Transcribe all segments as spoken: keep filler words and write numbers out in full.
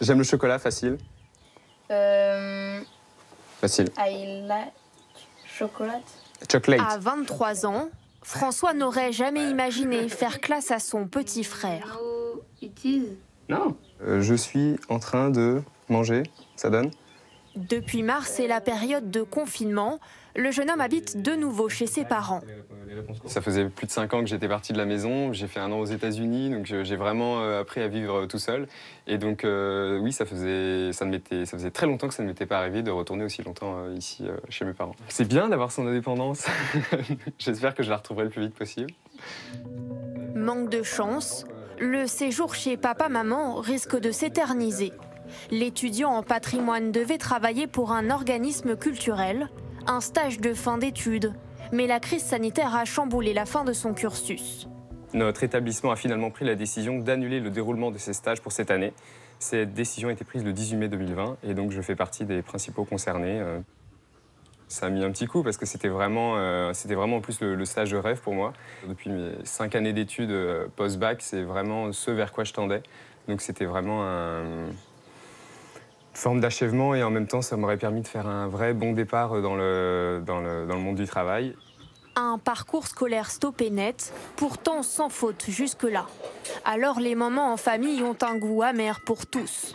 J'aime le chocolat, facile. Euh... Facile. I like chocolate. Chocolate. À vingt-trois ans, François n'aurait jamais imaginé faire classe à son petit frère. No, it is. Non. Euh, je suis en train de manger, ça donne. Depuis mars et la période de confinement, le jeune homme habite de nouveau chez ses parents. Ça faisait plus de cinq ans que j'étais parti de la maison, j'ai fait un an aux États-Unis, donc j'ai vraiment appris à vivre tout seul. Et donc euh, oui, ça faisait, ça, ne ça faisait très longtemps que ça ne m'était pas arrivé de retourner aussi longtemps euh, ici euh, chez mes parents. C'est bien d'avoir son indépendance, j'espère que je la retrouverai le plus vite possible. Manque de chance, le séjour chez papa-maman risque de s'éterniser. L'étudiant en patrimoine devait travailler pour un organisme culturel, un stage de fin d'études. Mais la crise sanitaire a chamboulé la fin de son cursus. Notre établissement a finalement pris la décision d'annuler le déroulement de ces stages pour cette année. Cette décision a été prise le dix-huit mai deux mille vingt et donc je fais partie des principaux concernés. Ça a mis un petit coup parce que c'était vraiment, euh, c'était vraiment en plus le, le stage de rêve pour moi. Depuis mes cinq années d'études euh, post-bac, c'est vraiment ce vers quoi je tendais. Donc c'était vraiment un... une forme d'achèvement et en même temps ça m'aurait permis de faire un vrai bon départ dans le, dans le, dans le monde du travail. Un parcours scolaire stoppé net, pourtant sans faute jusque-là. Alors les moments en famille ont un goût amer pour tous.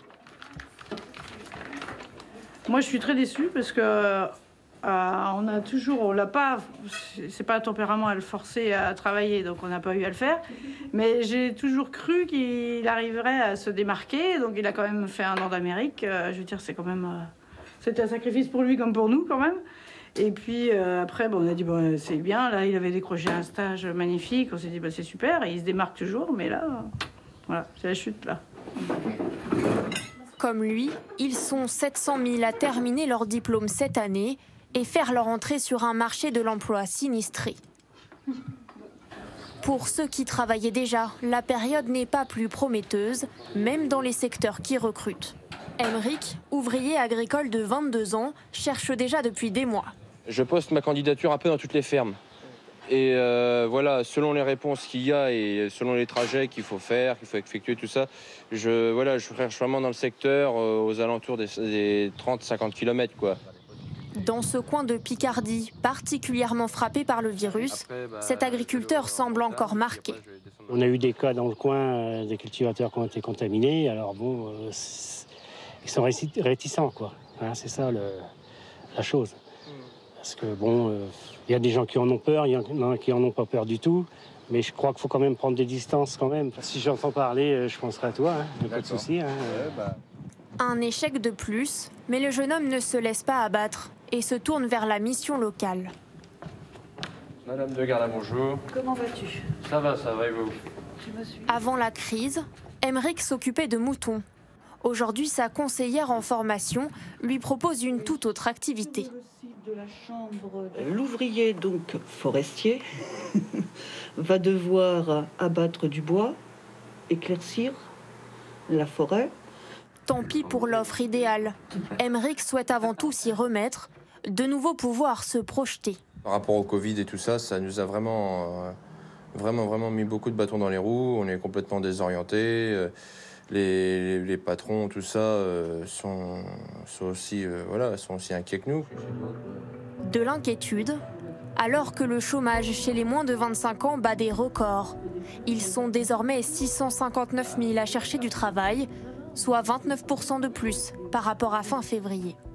Moi je suis très déçue parce que euh, on a toujours, on l'a pas, c'est pas un tempérament à le forcer à travailler, donc on n'a pas eu à le faire. Mais j'ai toujours cru qu'il arriverait à se démarquer, donc il a quand même fait un an d'Amérique. Euh, je veux dire, c'est quand même, euh, c'était un sacrifice pour lui comme pour nous quand même. Et puis euh, après, bon, on a dit bon, c'est bien. Là, il avait décroché un stage magnifique. On s'est dit bah, c'est super. Et il se démarque toujours, mais là, euh, voilà, c'est la chute là. Comme lui, ils sont sept cent mille à terminer leur diplôme cette année et faire leur entrée sur un marché de l'emploi sinistré. Pour ceux qui travaillaient déjà, la période n'est pas plus prometteuse, même dans les secteurs qui recrutent. Emeric, ouvrier agricole de vingt-deux ans, cherche déjà depuis des mois. Je poste ma candidature un peu dans toutes les fermes. Et euh, voilà, selon les réponses qu'il y a et selon les trajets qu'il faut faire, qu'il faut effectuer, tout ça, je, voilà, je cherche vraiment dans le secteur euh, aux alentours des, des trente à cinquante kilomètres, quoi. Dans ce coin de Picardie, particulièrement frappé par le virus, Après, bah, cet agriculteur semble encore marqué. On a eu des cas dans le coin, euh, des cultivateurs qui ont été contaminés. Alors bon, euh, ils sont réticents, quoi. Hein, c'est ça le, la chose. Parce que bon, il euh, y a des gens qui en ont peur, il y en a qui en ont pas peur du tout. Mais je crois qu'il faut quand même prendre des distances quand même. Si j'entends parler, je penserai à toi, hein, pas de souci. Hein. Ouais, bah. Un échec de plus, mais le jeune homme ne se laisse pas abattre et se tourne vers la mission locale. Madame de Garde, bonjour. Comment vas-tu? Ça va, ça va et vous? Tu me suis? Avant la crise, Emeric s'occupait de moutons. Aujourd'hui, sa conseillère en formation lui propose une toute autre activité. L'ouvrier, donc forestier, va devoir abattre du bois, éclaircir la forêt. Tant pis pour l'offre idéale. Emeric souhaite avant tout s'y remettre, de nouveau pouvoir se projeter. Par rapport au Covid et tout ça, ça nous a vraiment, euh, vraiment, vraiment mis beaucoup de bâtons dans les roues. On est complètement désorientés. Les, les, les patrons, tout ça, euh, sont, sont, aussi, euh, voilà, sont aussi inquiets que nous. De l'inquiétude, alors que le chômage chez les moins de vingt-cinq ans bat des records. Ils sont désormais six cent cinquante-neuf mille à chercher du travail, soit vingt-neuf pour cent de plus par rapport à fin février.